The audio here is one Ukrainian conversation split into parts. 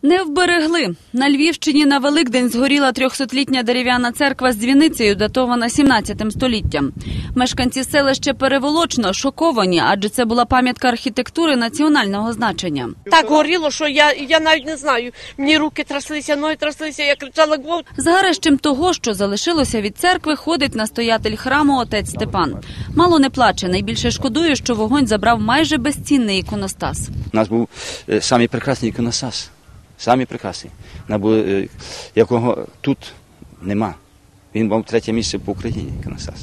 Не вберегли. На Львівщині на Великдень згоріла 300-літня дерев'яна церква з дзвіницею, датована 17 століттям. Мешканці селища Переволочно шоковані, адже це була пам'ятка архітектури національного значення. Так горіло, що я навіть не знаю. Мені руки тряслися, ноги тряслися, я кричала «Гвалт!». Згарищем того, що залишилося від церкви, ходить настоятель храму отець Степан. Мало не плаче, найбільше шкодує, що вогонь забрав майже безцінний іконостас. У нас був самий прекрасний іконостас. Самі прекрасні, якого тут нема. Він був третє місце по Україні, іконостас.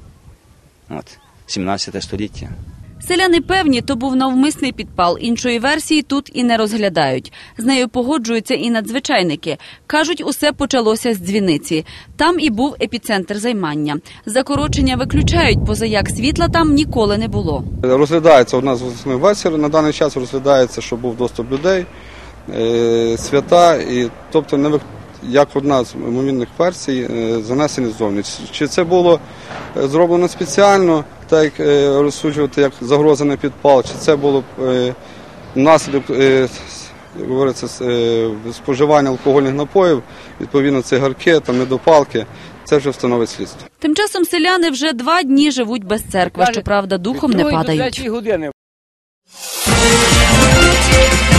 17 століття. Селяни певні, то був навмисний підпал. Іншої версії тут і не розглядають. З нею погоджуються і надзвичайники. Кажуть, усе почалося з дзвіниці. Там і був епіцентр займання. Закорочення виключають, позаяк світла там ніколи не було. Розглядається одна з основних версій. На даний час розглядається, що був доступ людей, свята, і тобто як одна з ймовірних версій занесені ззовні. Чи це було зроблено спеціально, так як розсуджувати як загроза підпал, чи це було внаслідок, як говориться, споживання алкогольних напоїв, відповідно цигарки, недопалки, це вже встановить слідство. Тим часом селяни вже 2 дні живуть без церкви, щоправда, духом не падають.